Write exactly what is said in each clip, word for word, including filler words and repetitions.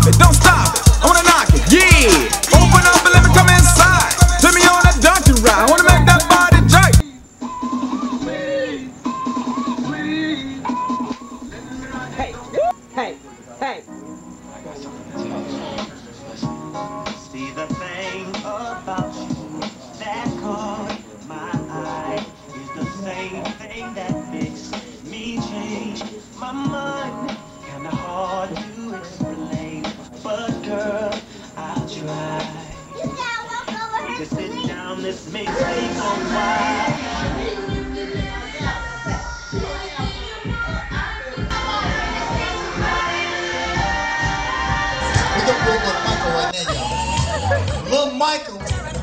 drop it, don't stop it. I wanna knock it, yeah. Open up and let me come inside. Take me on that donkey ride. I wanna make that body jerk. Hey, hey, hey. See the thing about you that caught my eye is the same thing that makes me change my mind. Kinda hard to explain, but girl, I'll try. We can sit down, this may take a while. We're gonna go with Michael right now, y'all. Little Michael.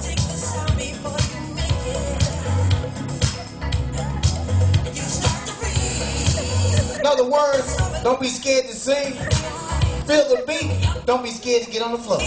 Know the words, don't be scared to sing. Feel the beat, don't be scared to get on the floor.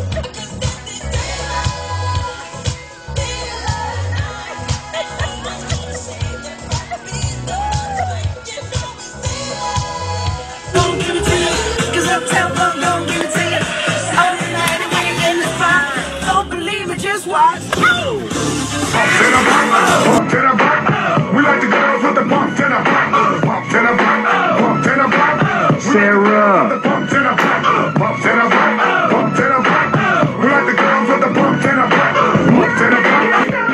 Don't give it to you, cause Uptown Funk don't give it to you. All the night and when you're in the spot, don't believe it, just watch. Bump to the bump, bump to the bump. We like the girls with the bump to the bump, bump to the bump, bump to the bump. Sarah. Bump to the bump, bump to the bump, bump to the bump. We like the girls with the bump to the bump, bump to the bump.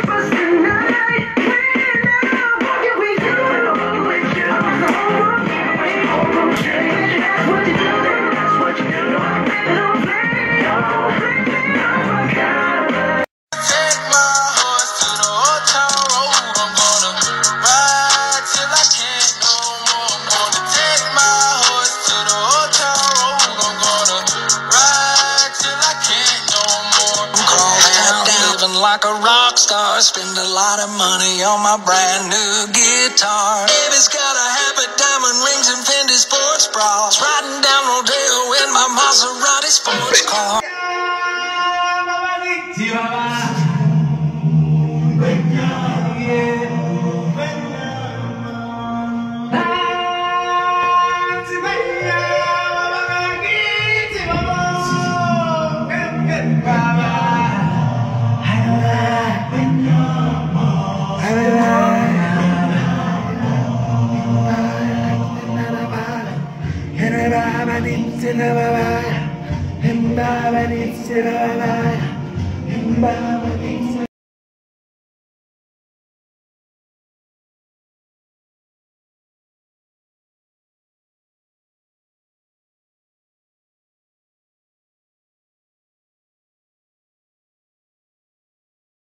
Like a rock star, spend a lot of money on my brand new guitar. Baby's got a habit, diamond rings and Fendi sports bras. Riding down Rodeo in my Maserati sports car. Bye.